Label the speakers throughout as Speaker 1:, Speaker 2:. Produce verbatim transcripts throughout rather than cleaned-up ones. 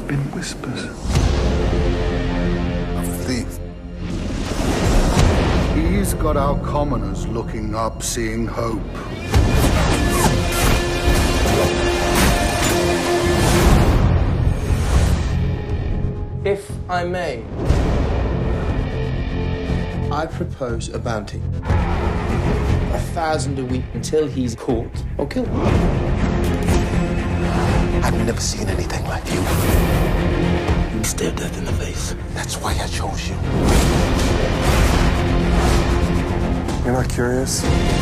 Speaker 1: been whispers.
Speaker 2: A thief. He's got our commoners looking up, seeing hope.
Speaker 3: If I may, I propose a bounty. A thousand a week until he's caught or killed.
Speaker 4: I've never seen anything like you.
Speaker 3: You stare death in the face.
Speaker 4: That's why I chose you.
Speaker 5: You're not curious?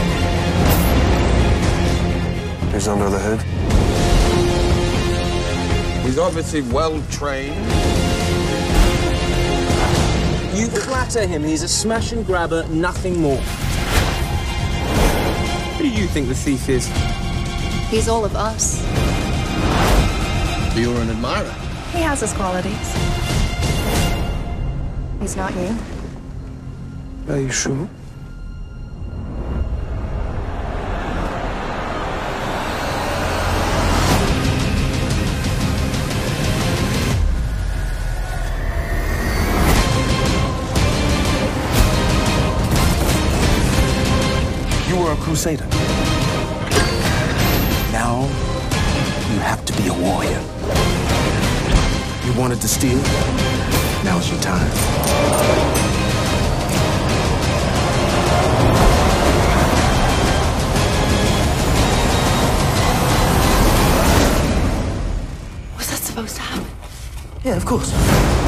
Speaker 5: Who's under the hood?
Speaker 6: He's obviously well trained.
Speaker 3: You flatter him. He's a smash and grabber, nothing more. Who do you think the thief is?
Speaker 7: He's all of us.
Speaker 4: You're an admirer.
Speaker 7: He has his qualities. He's not you.
Speaker 5: Are you sure?
Speaker 4: You were a crusader. Now, you have to be a warrior. You wanted to steal? Now's your time.
Speaker 7: Was that supposed to happen?
Speaker 4: Yeah, of course.